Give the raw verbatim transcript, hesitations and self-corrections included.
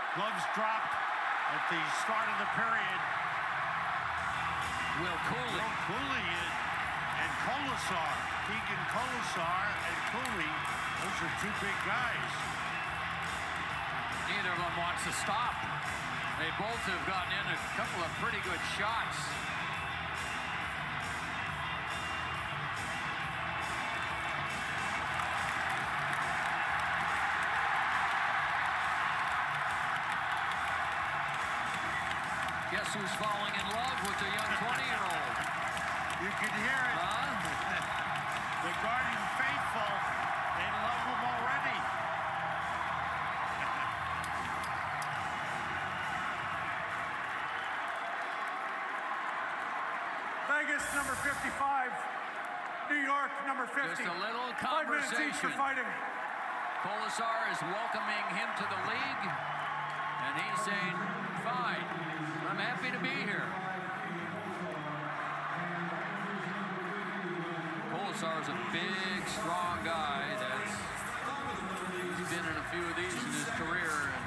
Gloves dropped at the start of the period. Will Cuylle. Will Cuylle and, and Kolesar. Keegan Kolesar and Cuylle. Those are two big guys. Neither of them wants to stop. They both have gotten in a couple of pretty good shots. Guess who's falling in love with the young twenty-year-old? You can hear it. Huh? The Garden faithful, they love him already. Vegas, number fifty-five. New York, number fifty. Just a little Five minutes each for conversation. fighting. Kolesar is welcoming him to the league, and he's saying, fine, I'm happy to be here. Kolesar is a big, strong guy that's he's been in a few of these in his career.